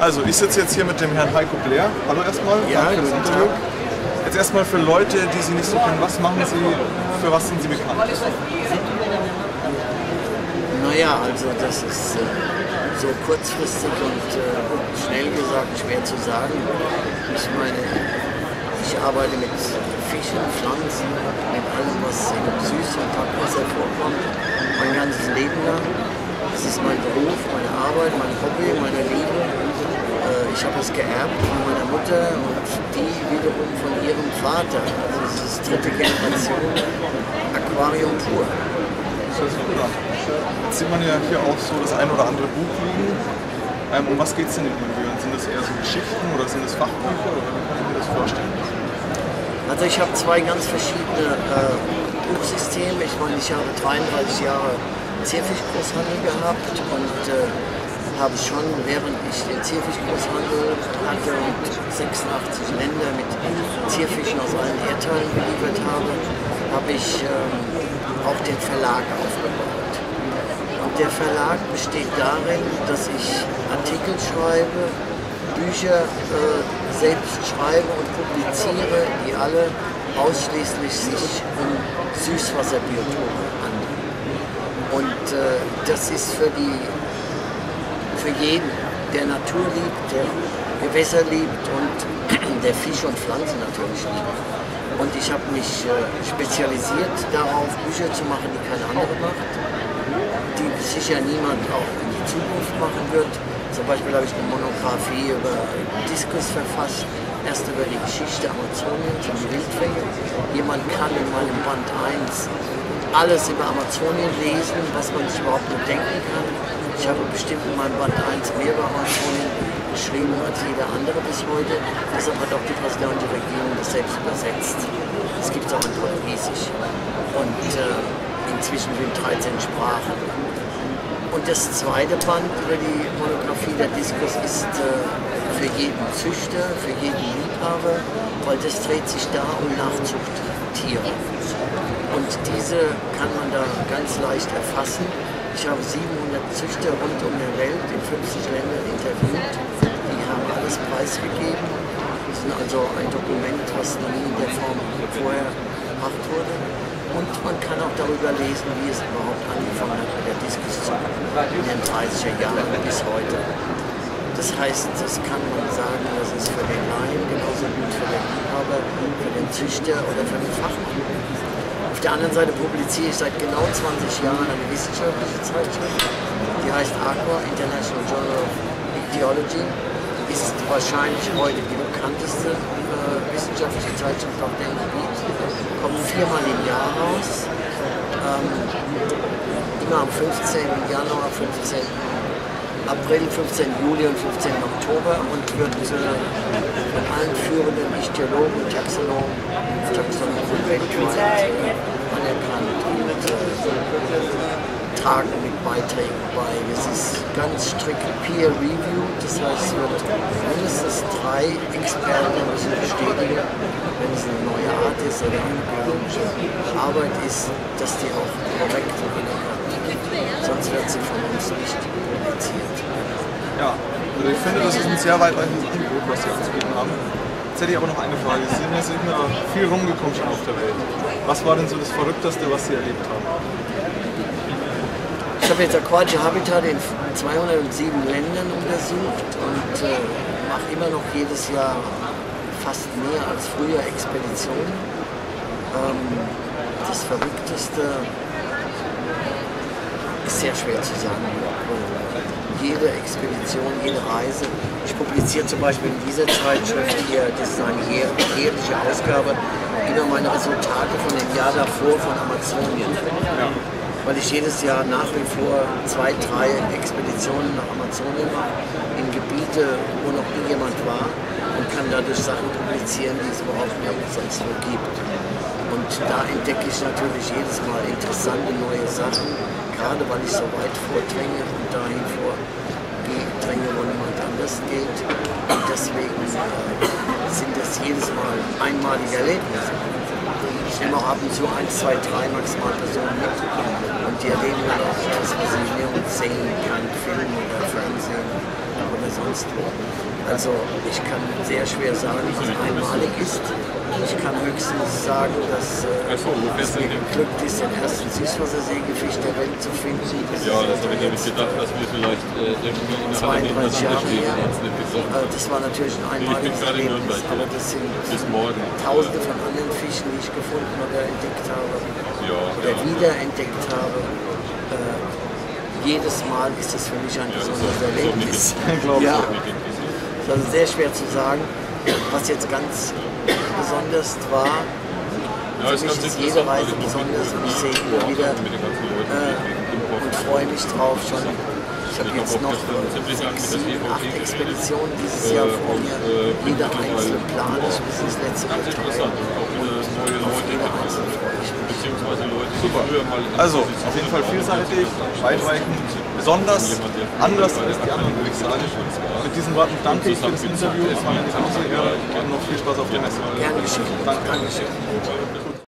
Also, ich sitze jetzt hier mit dem Herrn Heiko Blair. Hallo erstmal. Ja, danke fürs Interview. Jetzt erstmal für Leute, die Sie nicht so kennen, was machen Sie, für was sind Sie bekannt? Naja, also das ist so kurzfristig und schnell gesagt schwer zu sagen. Ich meine, ich arbeite mit Fischen, Pflanzen, mit allem, was in Süß- und Trinkwasser vorkommt, mein ganzes Leben lang. Das ist mein Beruf, meine Arbeit, mein Hobby, meine Liebe. Ich habe es geerbt von meiner Mutter und die wiederum von ihrem Vater. Also es ist dritte Generation Aquarium pur. Das hört sich gut an. Jetzt sieht man ja hier auch so das ein oder andere Buch liegen. Um was geht es denn in den Büchern? Sind das eher so Geschichten oder sind das Fachbücher oder wie kann ich mir das vorstellen? Also ich habe zwei ganz verschiedene Buchsysteme. Ich meine, ich habe 33 Jahre Zierfischgroßhandel gehabt und habe schon, während ich den Zierfischgroßhandel hatte und 86 Länder mit Zierfischen aus allen Erdteilen beliefert habe ich auch den Verlag aufgebaut. Und der Verlag besteht darin, dass ich Artikel schreibe, Bücher selbst schreibe und publiziere, die alle ausschließlich sich um Süßwasserbiotope handeln. Und das ist für jeden, der Natur liebt, der Gewässer liebt und der Fische und Pflanzen natürlich liebt. Und ich habe mich spezialisiert darauf, Bücher zu machen, die keine andere macht, die sicher niemand auch in die Zukunft machen wird. Zum Beispiel habe ich eine Monographie über Diskus verfasst, erst über die Geschichte Amazoniens und die Wildfänge. Jemand kann in meinem Band 1 alles über Amazonien lesen, was man sich überhaupt nur denken kann. Ich habe bestimmt in meinem Band 1 mehr über Amazonien geschrieben als jeder andere bis heute. Deshalb hat auch die brasilianische Regierung das selbst übersetzt. Das gibt es auch in Portugiesisch. Und inzwischen in 13 Sprachen. Und das zweite Band über die Monographie der Diskus ist für jeden Züchter, für jeden Liebhaber, weil das dreht sich da um Nachzuchttiere. Und diese kann man da ganz leicht erfassen. Ich habe 700 Züchter rund um die Welt in 50 Ländern interviewt. Die haben alles preisgegeben. Das ist also ein Dokument, was noch nie in der Form vorher gemacht wurde. Und man kann auch darüber lesen, wie es überhaupt angefangen hat mit der Diskussion in den 30er Jahren bis heute. Das heißt, das kann man sagen, das ist für den Laien genauso gut für den Liebhaber, für den Züchter oder für den Fachmann. Auf der anderen Seite publiziere ich seit genau 20 Jahren eine wissenschaftliche Zeitschrift, die heißt Aqua, International Journal of Ichthyology, ist wahrscheinlich heute die bekannteste wissenschaftliche Zeitschrift auf dem Gebiet, kommt 4-mal im Jahr raus, immer am 15. Januar, 15. April, 15. Juli und 15. Oktober und wird von allen führenden Ichthyologen, Taxonomen weltweit anerkannt und tragen mit Beiträgen bei. Es ist ganz strikt peer-reviewed, das heißt, es wird mindestens 3 Experten müssen bestätigen, wenn es eine neue Art ist oder eine biologische Arbeit ist, dass die auch korrekt anerkannt wird. Sonst wird sie von uns nicht publiziert. Ja, also ich finde, das ist ein sehr weitreichendes Angebot, was Sie ausgegeben haben. Jetzt hätte ich aber noch eine Frage. Sie sind ja viel rumgekommen schon auf der Welt. Was war denn so das Verrückteste, was Sie erlebt haben? Ich habe jetzt aquatische Habitate in 207 Ländern untersucht und mache immer noch jedes Jahr fast mehr als früher Expeditionen. Das Verrückteste ist sehr schwer zu sagen. Jede Expedition, jede Reise. Ich publiziere zum Beispiel in dieser Zeitschrift hier, das ist eine jährliche Ausgabe, immer meine Resultate von dem Jahr davor von Amazonien. Ja. Weil ich jedes Jahr nach wie vor 2, 3 Expeditionen nach Amazonien mache, in Gebiete, wo noch nie jemand war und kann dadurch Sachen publizieren, die es überhaupt nirgends sonst nur gibt. Und da entdecke ich natürlich jedes Mal interessante neue Sachen, gerade weil ich so weit vordringe und dahin vordringe, wo niemand anders geht. Und deswegen sind das jedes Mal einmalige Erlebnisse. Ich nehme auch ab und zu 1, 2, 3 maximal Personen mit und die erleben dann auch das, was sie nirgends sehen, kein Film oder Fernsehen oder oder sonst wo. Also ich kann sehr schwer sagen, was einmalig ist. Ich kann höchstens sagen, dass es mir geglückt ist, den ersten Süßwasserseegefisch der Welt zu finden. Ja, das habe ich nämlich gedacht, dass wir vielleicht irgendwie in 32 Jahre her. Das war natürlich ein einmaliges Erlebnis, aber das sind tausende von anderen Fischen, die ich gefunden oder entdeckt habe oder wiederentdeckt habe. Jedes Mal ist das für mich ein besonderes Erlebnis. Ja, das ist also sehr schwer zu sagen, was jetzt ganz besonders war. Für mich ist jede Reise besonders und ich sehe immer wieder und freue mich drauf schon. Ich habe jetzt noch 6, 7, 8 Expeditionen dieses Jahr vor mir. Jede einzelne plane ich bis ins letzte Detail. Und auf jede einzelne freue ich mich. Super. Also, auf jeden Fall vielseitig, weitreichend, besonders, anders als die anderen, würde ich sagen. Mit diesen Worten danke ich für das Interview. Es war mir nicht auch so gerne und noch viel Spaß auf der Messe. Gern geschehen. Danke.